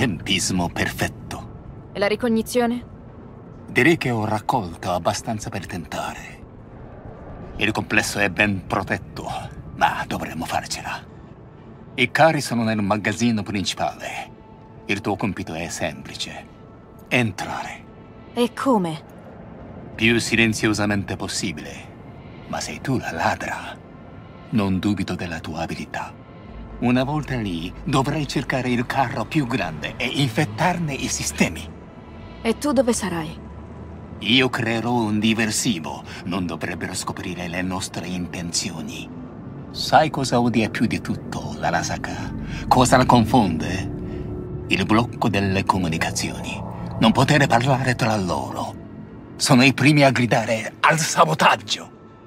tempismo perfetto. E la ricognizione? Direi che ho raccolto abbastanza per tentare. Il complesso è ben protetto, ma dovremmo farcela. I carri sono nel magazzino principale. Il tuo compito è semplice. Entrare. E come? Più silenziosamente possibile. Ma sei tu la ladra. Non dubito della tua abilità. Una volta lì, dovrai cercare il carro più grande e infettarne i sistemi. E tu dove sarai? Io creerò un diversivo. Non dovrebbero scoprire le nostre intenzioni. Sai cosa odia più di tutto l'Arasaka? Cosa la confonde? Il blocco delle comunicazioni. Non poter parlare tra loro. Sono i primi a gridare al sabotaggio.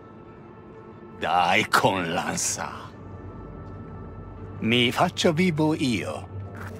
Dai con l'ansa. Mi faccio vivo io.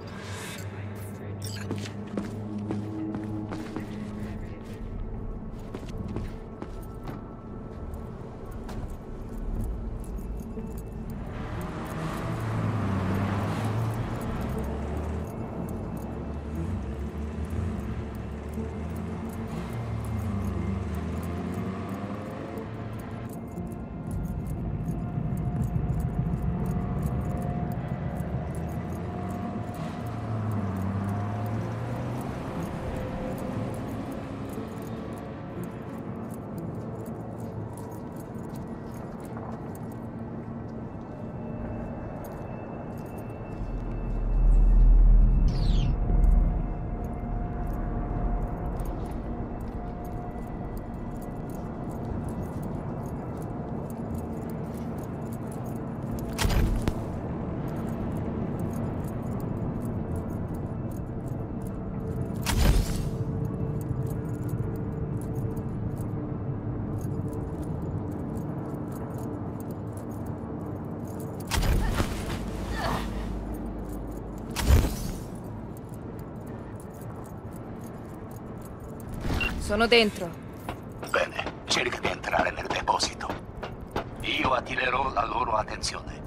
Sono dentro. Bene, cerca di entrare nel deposito. Io attirerò la loro attenzione.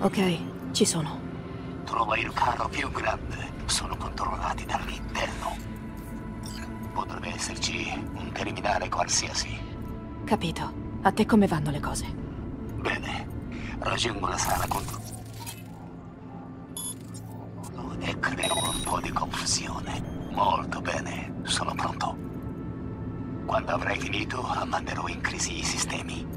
Ok, ci sono. Trova il carro più grande. Sono controllati dall'interno. Potrebbe esserci un terminale qualsiasi. Capito. A te come vanno le cose? Bene, raggiungo la sala controllo e creo un po' di confusione. Molto bene, sono pronto. Quando avrai finito, manderò in crisi i sistemi.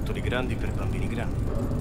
giocattoli grandi per bambini grandi.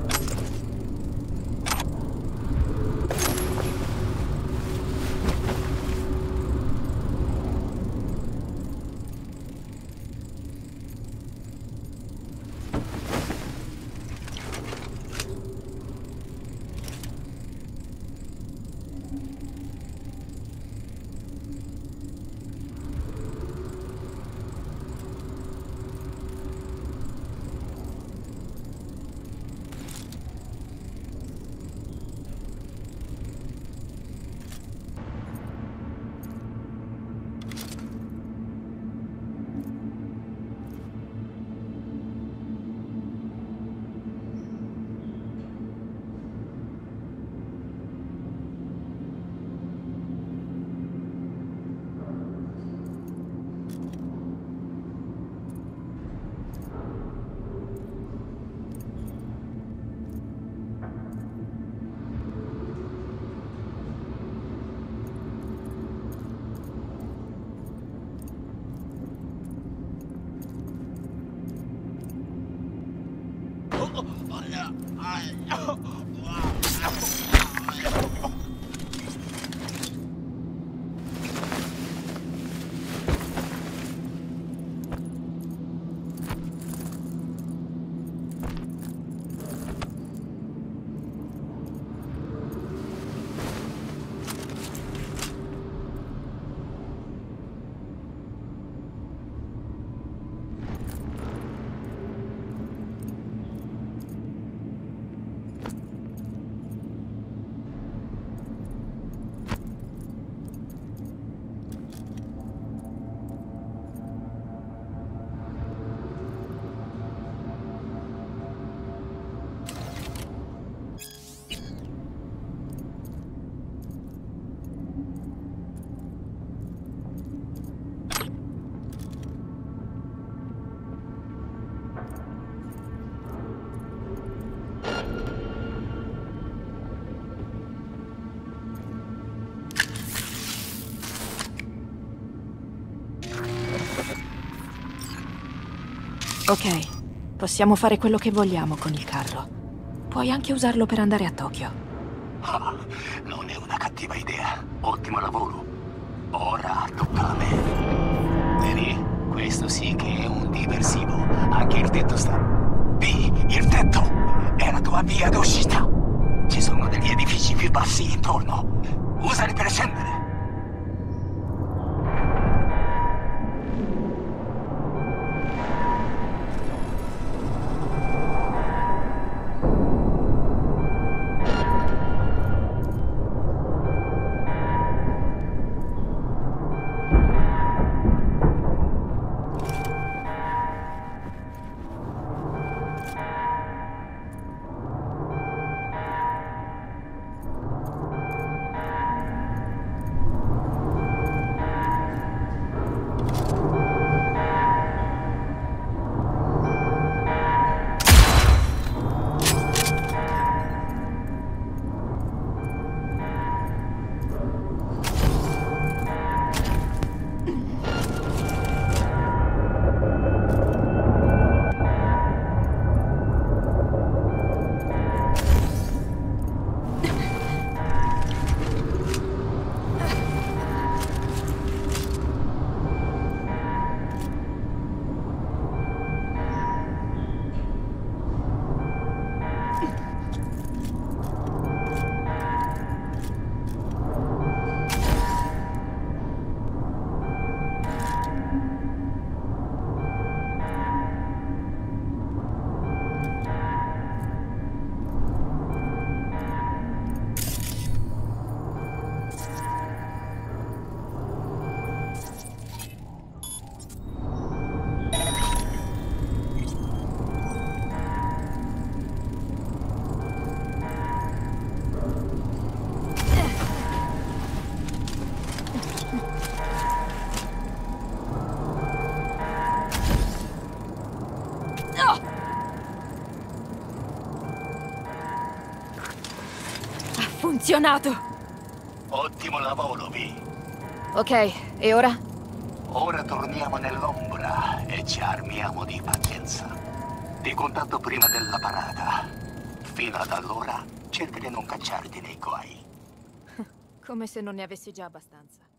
Ok, possiamo fare quello che vogliamo con il carro. Puoi anche usarlo per andare a Tokyo. Ah, non è una cattiva idea. Ottimo lavoro. Ora tocca a me. Vedi? Questo sì che è un diversivo. Anche il tetto sta... Vedi? Il tetto! È la tua via d'uscita. Ci sono degli edifici più bassi intorno. Usali per scendere. Funzionato! Ottimo lavoro, Vi. Ok, e ora? Ora torniamo nell'ombra e ci armiamo di pazienza. Ti contatto prima della parata. Fino ad allora, cerca di non cacciarti nei guai. Come se non ne avessi già abbastanza.